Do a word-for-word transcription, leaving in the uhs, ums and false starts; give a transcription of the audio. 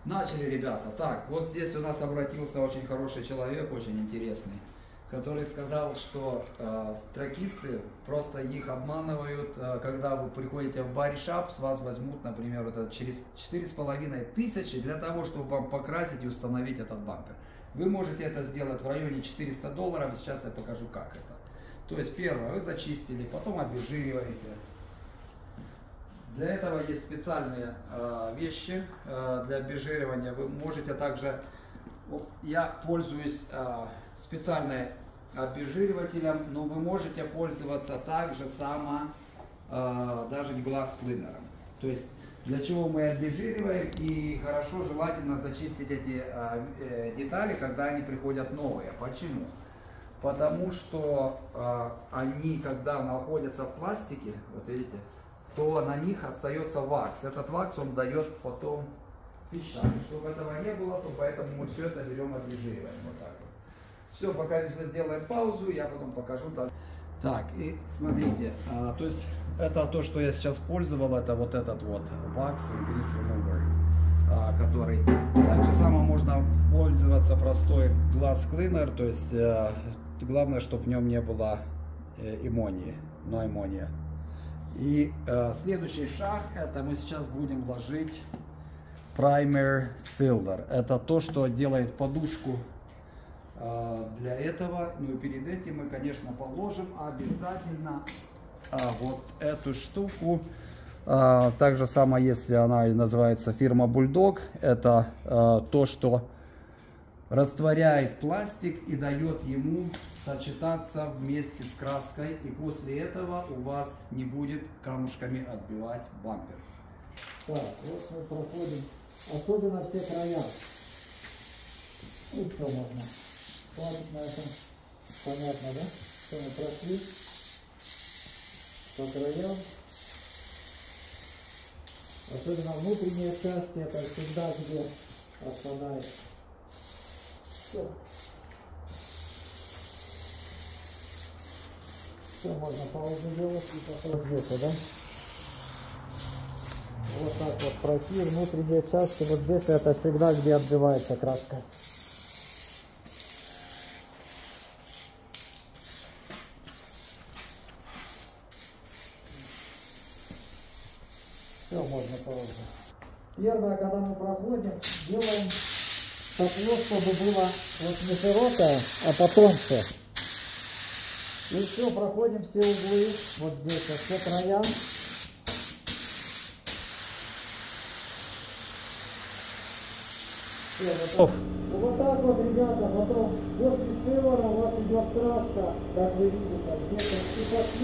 Начали, ребята. Так, вот здесь у нас обратился очень хороший человек, очень интересный, который сказал, что э, тракисты просто их обманывают, э, когда вы приходите в баришап, с вас возьмут, например, вот это через четыре с половиной тысячи для того, чтобы вам покрасить и установить этот бампер. Вы можете это сделать в районе четырёхсот долларов, сейчас я покажу, как это. То есть, первое, вы зачистили, потом обезжириваете. Для этого есть специальные э, вещи э, для обезжиривания. Вы можете также, я пользуюсь э, специальным обезжиривателем, но вы можете пользоваться также само э, даже глаз-клинером. То есть для чего мы обезжириваем, и хорошо, желательно зачистить эти э, э, детали, когда они приходят новые. Почему? Потому что э, они, когда находятся в пластике, вот видите, то на них остается вакс. Этот вакс он дает потом пищать. Чтобы этого не было, то поэтому мы все это берем, обезжириваем. Вот так вот. Все, пока мы сделаем паузу, я потом покажу дальше. Так, и смотрите, а, то есть это то, что я сейчас пользовал, это вот этот вот Wax and Grease Remover, а, который также само можно пользоваться простой глаз клинер, то есть а, главное, чтобы в нем не было э, эмонии, но эмония. И э, следующий шаг, это мы сейчас будем ложить Primer Silver. Это то, что делает подушку э, для этого. Ну и перед этим мы, конечно, положим обязательно э, вот эту штуку. Э, так же самое, если она называется фирма Bulldog, это э, то, что растворяет пластик и дает ему сочетаться вместе с краской, и после этого у вас не будет камушками отбивать бампер. Так, вот мы проходим, особенно все края. И все можно. Хватит на этом. Понятно, да? Что мы прошли по краям. Особенно внутренние части, это всегда где отпадает. Все. Все, можно паузу делать и потом где-то, да? Вот так вот пройти внутренние части. Вот здесь это всегда, где отбивается краска. Все, можно паузу. Первое, когда мы проходим, делаем тапло, чтобы было вот не широкое, а потоньше. И все, проходим все углы, вот здесь, вот все края. Все, готов. И вот так вот, ребята, потом после сывара у вас идет краска, как вы видите, где-то